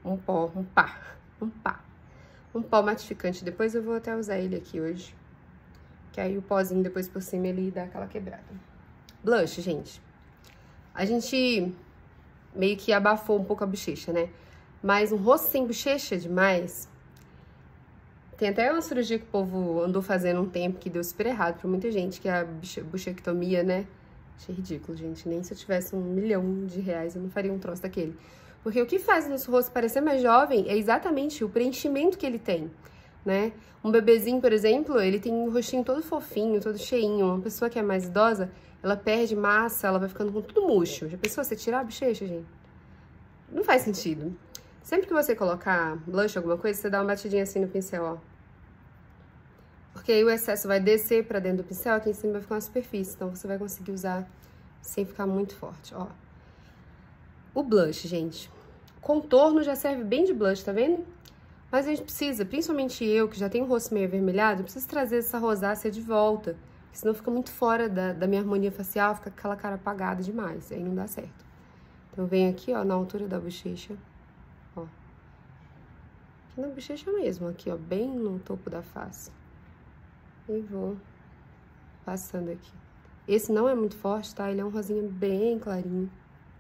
pó matificante, depois eu vou até usar ele aqui hoje. Que aí o pozinho depois por cima ele dá aquela quebrada. Blush, gente. A gente meio que abafou um pouco a bochecha, né? Mas um rosto sem bochecha demais... Tem até uma cirurgia que o povo andou fazendo um tempo que deu super errado pra muita gente, que é a bochectomia, né? Achei ridículo, gente. Nem se eu tivesse R$1 milhão eu não faria um troço daquele. Porque o que faz o nosso rosto parecer mais jovem é exatamente o preenchimento que ele tem, né? Um bebezinho, por exemplo, ele tem um rostinho todo fofinho, todo cheinho. Uma pessoa que é mais idosa, ela perde massa, ela vai ficando com tudo murcho. Já pensou você tirar a bochecha, gente? Não faz sentido. Sempre que você colocar blush, alguma coisa, você dá uma batidinha assim no pincel, ó. Porque aí o excesso vai descer pra dentro do pincel, aqui em cima vai ficar uma superfície. Então, você vai conseguir usar sem ficar muito forte, ó. O blush, gente. Contorno já serve bem de blush, tá vendo? Mas a gente precisa, principalmente eu, que já tenho o rosto meio avermelhado, eu preciso trazer essa rosácea de volta. Senão fica muito fora da minha harmonia facial, fica aquela cara apagada demais. Aí não dá certo. Então, eu venho aqui, ó, na altura da bochecha. Ó. Aqui na bochecha mesmo, aqui, ó, bem no topo da face. E vou passando aqui. Esse não é muito forte, tá? Ele é um rosinha bem clarinho.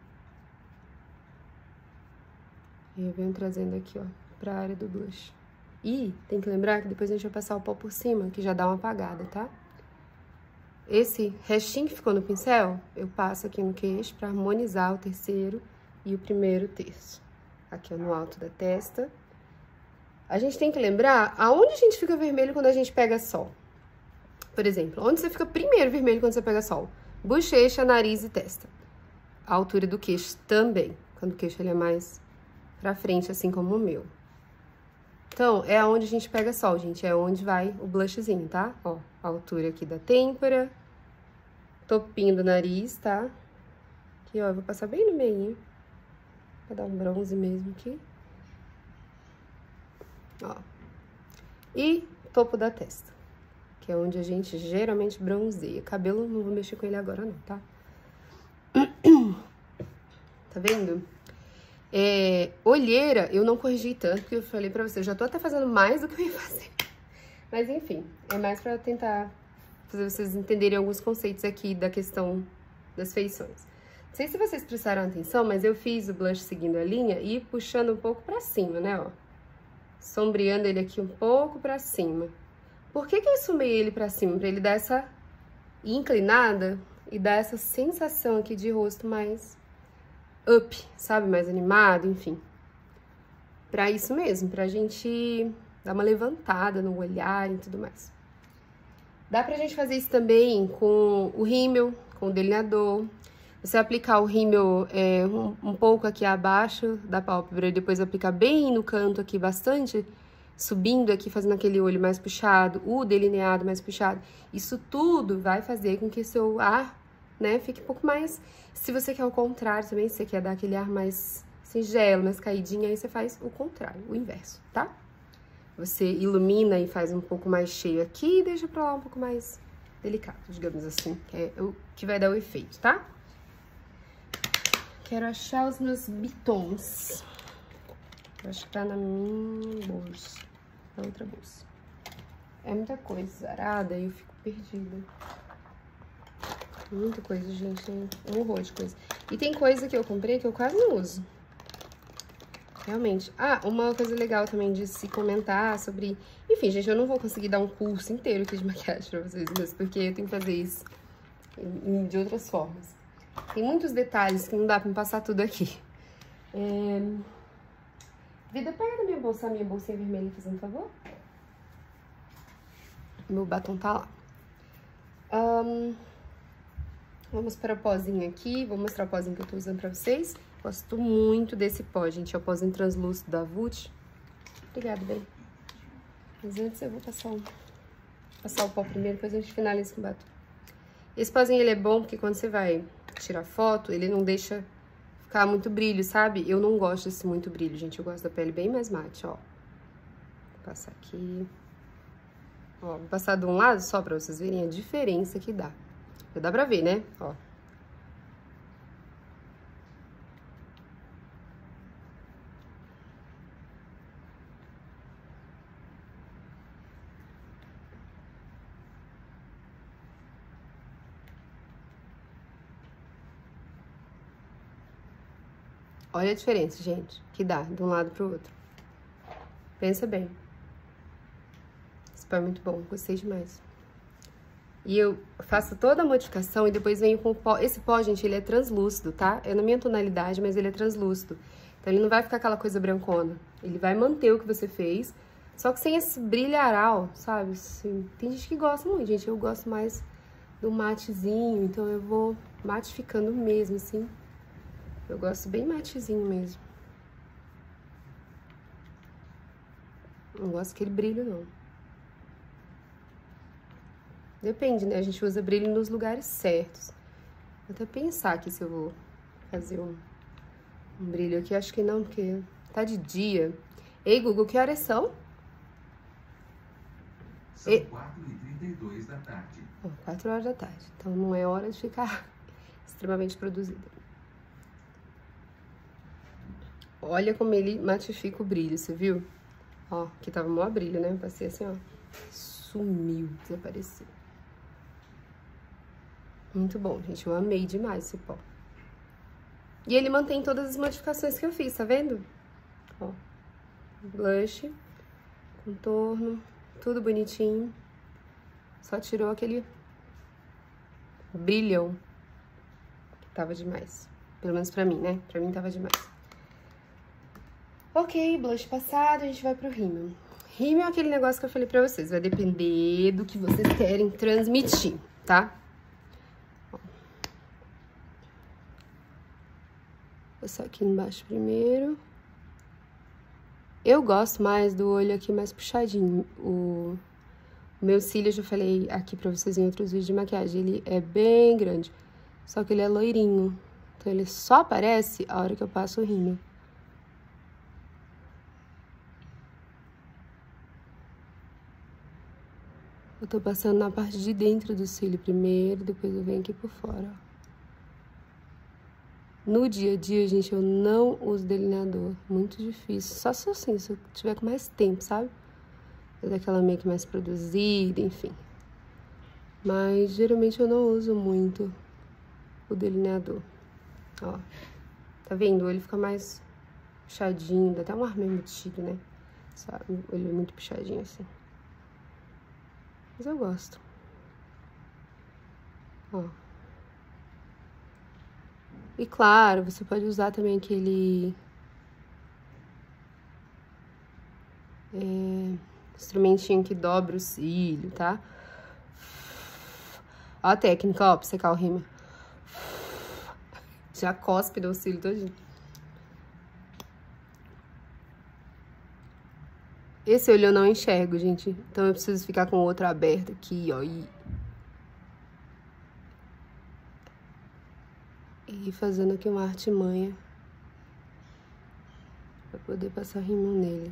E eu venho trazendo aqui, ó, pra área do blush. E tem que lembrar que depois a gente vai passar o pó por cima, que já dá uma apagada, tá? Esse restinho que ficou no pincel, eu passo aqui no queixo pra harmonizar o terceiro e o primeiro terço. Aqui, ó, no alto da testa. A gente tem que lembrar aonde a gente fica vermelho quando a gente pega sol. Por exemplo, onde você fica primeiro vermelho quando você pega sol? Bochecha, nariz e testa. A altura do queixo também, quando o queixo ele é mais pra frente, assim como o meu. Então, é aonde a gente pega sol, gente. É onde vai o blushzinho, tá? Ó, a altura aqui da têmpora, topinho do nariz, tá? Aqui, ó, eu vou passar bem no meio, pra dar um bronze mesmo aqui. Ó. E topo da testa, que é onde a gente geralmente bronzeia. Cabelo, não vou mexer com ele agora não, tá? Tá vendo? Olheira, eu não corrigi tanto, porque eu falei pra vocês, já tô até fazendo mais do que eu ia fazer. Mas enfim, é mais pra tentar fazer vocês entenderem alguns conceitos aqui da questão das feições. Não sei se vocês prestaram atenção, mas eu fiz o blush seguindo a linha e puxando um pouco pra cima, né, ó. Sombreando ele aqui um pouco pra cima. Por que eu sumei ele pra cima? Pra ele dar essa inclinada e dar essa sensação aqui de rosto mais up, sabe? Mais animado, enfim. Pra isso mesmo, pra gente dar uma levantada no olhar e tudo mais. Dá pra gente fazer isso também com o rímel, com o delineador. Você aplicar o rímel um pouco aqui abaixo da pálpebra e depois aplicar bem no canto aqui bastante, subindo aqui, fazendo aquele olho mais puxado, o delineado mais puxado. Isso tudo vai fazer com que seu ar, né, fique um pouco mais... Se você quer o contrário também, se você quer dar aquele ar mais singelo, mais caidinho, aí você faz o contrário, o inverso, tá? Você ilumina e faz um pouco mais cheio aqui e deixa pra lá um pouco mais delicado, digamos assim, que é o que vai dar o efeito, tá? Quero achar os meus bitons. Eu acho que tá na minha bolsa, na outra bolsa. É muita coisa zarada e eu fico perdida. Muita coisa, gente, tem um horror de coisa. E tem coisa que eu comprei que eu quase não uso. Realmente. Ah, uma coisa legal também de se comentar sobre... Enfim, gente, eu não vou conseguir dar um curso inteiro aqui de maquiagem pra vocês, mas porque eu tenho que fazer isso de outras formas. Tem muitos detalhes que não dá pra me passar tudo aqui. Vida, pega da minha bolsinha vermelha, fazendo um favor. Meu batom tá lá. Vamos para o pozinho aqui. Vou mostrar o pozinho que eu tô usando pra vocês. Gosto muito desse pó, gente. É o pozinho translúcido da Vult. Obrigada, bem. Mas antes eu vou passar o pó primeiro, depois a gente finaliza com o batom. Esse pozinho, ele é bom porque quando você vai tirar foto, ele não deixa ficar muito brilho, sabe? Eu não gosto desse muito brilho, gente. Eu gosto da pele bem mais mate, ó. Vou passar aqui. Ó, vou passar de um lado só pra vocês verem a diferença que dá. Já dá pra ver, né? Ó. Olha a diferença, gente, que dá de um lado pro outro. Pensa bem. Esse pó é muito bom, gostei demais. E eu faço toda a modificação e depois venho com o pó. Esse pó, gente, ele é translúcido, tá? É na minha tonalidade, mas ele é translúcido. Então ele não vai ficar aquela coisa brancona. Ele vai manter o que você fez, só que sem esse brilharal, sabe? Assim, tem gente que gosta muito, gente. Eu gosto mais do matezinho, então eu vou matificando mesmo, assim. Eu gosto bem matezinho mesmo. Não gosto daquele brilho, não. Depende, né? A gente usa brilho nos lugares certos. Vou até pensar aqui se eu vou fazer um brilho aqui. Acho que não, porque tá de dia. Ei, Google, que horas são? São 4h32 da tarde. 4 horas da tarde. Então não é hora de ficar extremamente produzida. Olha como ele matifica o brilho, você viu? Ó, aqui tava o maior brilho, né? Eu passei assim, ó. Sumiu, desapareceu. Muito bom, gente. Eu amei demais esse pó. E ele mantém todas as modificações que eu fiz, tá vendo? Ó. Blush, contorno, tudo bonitinho. Só tirou aquele brilhão. Tava demais. Pelo menos pra mim, né? Pra mim tava demais. Ok, blush passado, a gente vai pro rímel. Rímel é aquele negócio que eu falei pra vocês. Vai depender do que vocês querem transmitir, tá? Ó. Vou passar aqui embaixo primeiro. Eu gosto mais do olho aqui mais puxadinho. O meu cílio, eu já falei aqui pra vocês em outros vídeos de maquiagem, ele é bem grande. Só que ele é loirinho. Então ele só aparece a hora que eu passo o rímel. Eu tô passando na parte de dentro do cílio primeiro, depois eu venho aqui por fora, ó. No dia a dia, gente, eu não uso delineador. Muito difícil. Só se assim, se eu tiver com mais tempo, sabe? Fazer aquela make mais produzida, enfim. Mas, geralmente, eu não uso muito o delineador. Ó. Tá vendo? O olho fica mais puxadinho. Dá até um ar meio metido, né? Sabe? O olho muito puxadinho, assim. Mas eu gosto. Ó. E claro, você pode usar também aquele instrumentinho que dobra o cílio, tá? Ó a técnica, ó, pra secar o rímel. Já cospe no cílio todinho. Esse olho eu não enxergo, gente. Então eu preciso ficar com o outro aberto aqui, ó. E fazendo aqui uma artimanha pra poder passar rímel nele.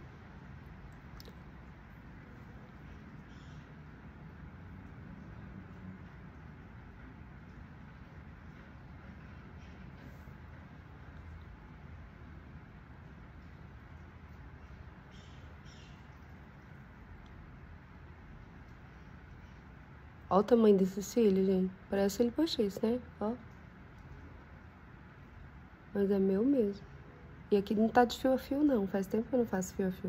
Olha o tamanho desse cílio, gente. Parece ele postiço, né? Ó. Mas é meu mesmo. E aqui não tá de fio a fio, não. Faz tempo que eu não faço fio a fio.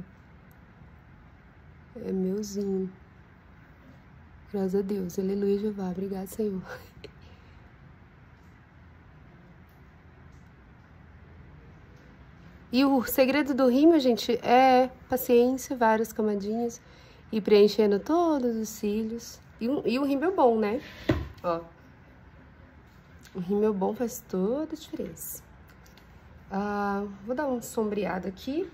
É meuzinho. Graças a Deus. Aleluia, Jeová. Obrigado, Senhor. E o segredo do rímel, gente, é paciência, várias camadinhas. E preenchendo todos os cílios. E o rímel bom, né? Ó. O rímel bom faz toda a diferença. Vou dar um sombreado aqui.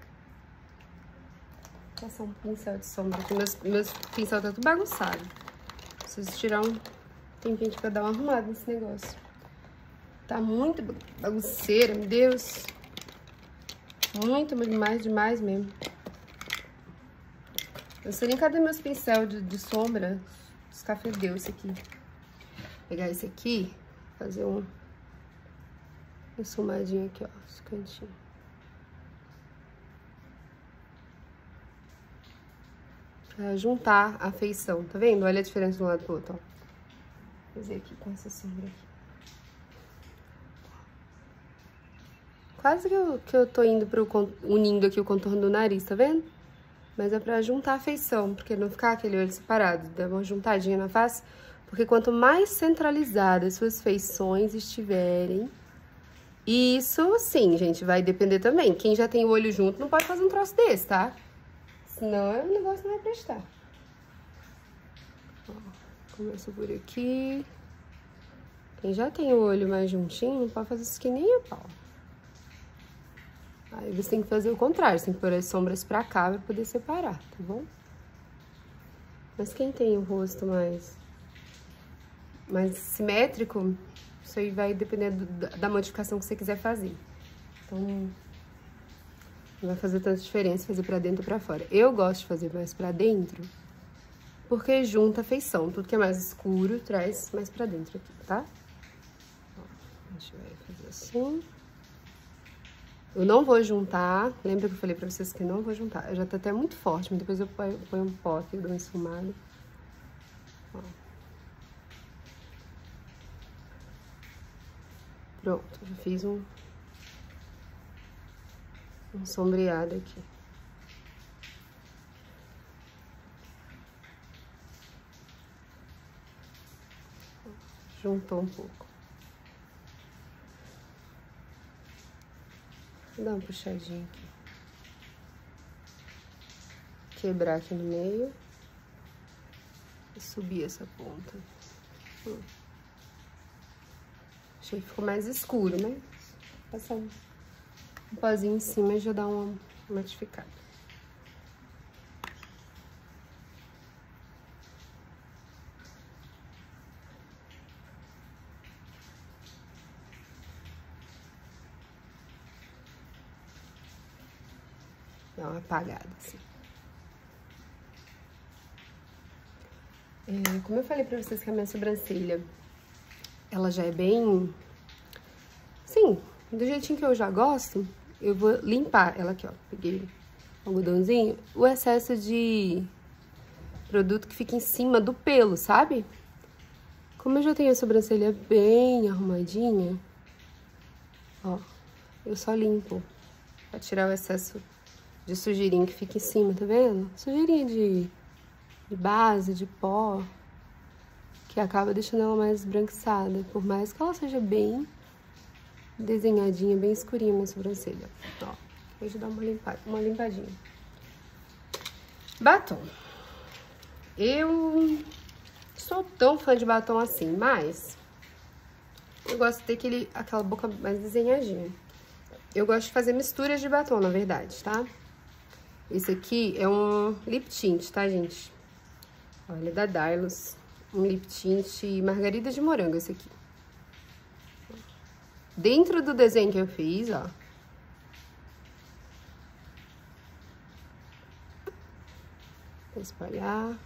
Vou passar um pincel de sombra aqui. Meus pincel tá tudo bagunçado. Preciso tirar um tempinho aqui pra dar uma arrumada nesse negócio. Tá muito bagunceira, meu Deus. Muito demais mesmo. Não sei nem cadê meus pincel de sombra. Descafedeu esse aqui. Vou pegar esse aqui, fazer uma esfumadinha aqui, ó, os cantinhos. Pra juntar a feição, tá vendo? Olha a diferença de um lado pro outro, ó. Vou fazer aqui com essa sombra aqui. Quase que eu tô indo unindo aqui o contorno do nariz, tá vendo? Mas é pra juntar a feição, porque não ficar aquele olho separado, dar uma juntadinha na face. Porque quanto mais centralizadas suas feições estiverem, isso, sim, gente, vai depender também. Quem já tem o olho junto não pode fazer um troço desse, tá? Senão o negócio não vai prestar. Ó, começa por aqui. Quem já tem o olho mais juntinho não pode fazer isso aqui nem a pau. Aí você tem que fazer o contrário, você tem que pôr as sombras pra cá pra poder separar, tá bom? Mas quem tem o rosto mais simétrico, isso aí vai depender da modificação que você quiser fazer. Então, não vai fazer tanta diferença fazer pra dentro ou pra fora. Eu gosto de fazer mais pra dentro, porque junta a feição. Tudo que é mais escuro traz mais pra dentro aqui, tá? Ó, a gente vai fazer assim. Eu não vou juntar, lembra que eu falei pra vocês que não vou juntar? Já tá até muito forte, mas depois eu ponho um pó aqui, dou uma esfumada. Ó. Pronto, já fiz um sombreado aqui. Juntou um pouco. Vou dar uma puxadinha aqui. Quebrar aqui no meio. E subir essa ponta. Achei que ficou mais escuro, né? Passar um pozinho em cima e já dá uma matificada. Dá uma apagada, assim. Como eu falei pra vocês que a minha sobrancelha, ela já é bem... Sim, do jeitinho que eu já gosto, eu vou limpar ela aqui, ó. Peguei um algodãozinho, o excesso de produto que fica em cima do pelo, sabe? Como eu já tenho a sobrancelha bem arrumadinha, ó, eu só limpo pra tirar o excesso de sujeirinha que fica em cima, tá vendo? Sujeirinha de base, de pó, que acaba deixando ela mais esbranquiçada, por mais que ela seja bem desenhadinha, bem escurinha minha sobrancelha. Ó, deixa eu dar uma limpadinha. Batom. Eu sou tão fã de batom assim, mas eu gosto de ter aquela boca mais desenhadinha. Eu gosto de fazer misturas de batom, na verdade, tá? Esse aqui é um lip tint, tá, gente? Olha, da Dylos. Um lip tint margarida de morango, esse aqui. Dentro do desenho que eu fiz, ó. Vou espalhar.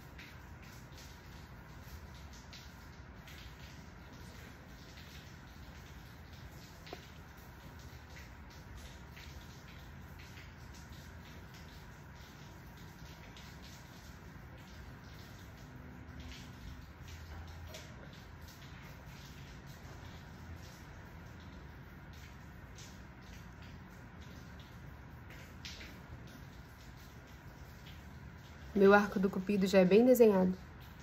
Meu arco do cupido já é bem desenhado.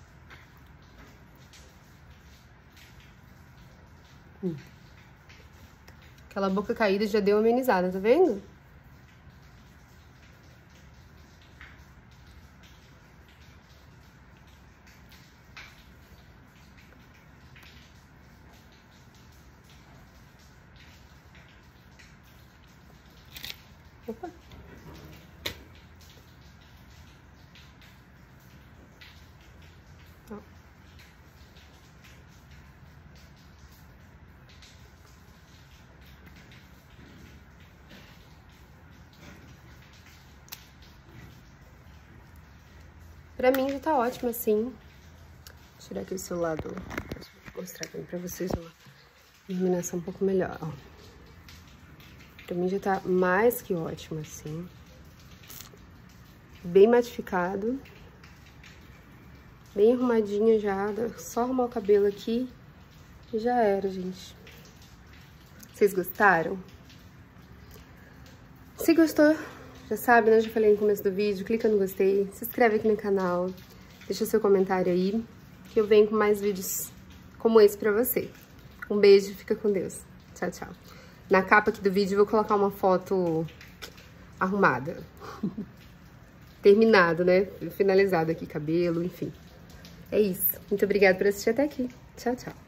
Aquela boca caída já deu uma amenizada, tá vendo? Opa! Ó. Pra mim já tá ótimo assim. Vou tirar aqui o celular do... Vou mostrar aqui pra vocês uma iluminação um pouco melhor, ó. Pra mim já tá mais que ótimo assim. Bem matificado. Bem arrumadinha já. Só arrumar o cabelo aqui e já era, gente. Vocês gostaram? Se gostou, já sabe, né? Já falei no começo do vídeo, clica no gostei, se inscreve aqui no canal, deixa seu comentário aí, que eu venho com mais vídeos como esse pra você. Um beijo, fica com Deus. Tchau, tchau. Na capa aqui do vídeo eu vou colocar uma foto arrumada. Terminado, né? Finalizado aqui, cabelo, enfim. É isso. Muito obrigada por assistir até aqui. Tchau, tchau.